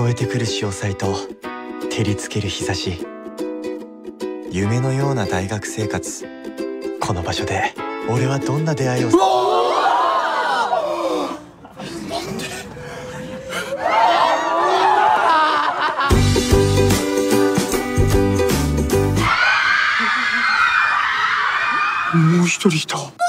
こえてくる潮騒と照りつける日差し、夢のような大学生活。この場所で俺はどんな出会いを。 もう一人いた。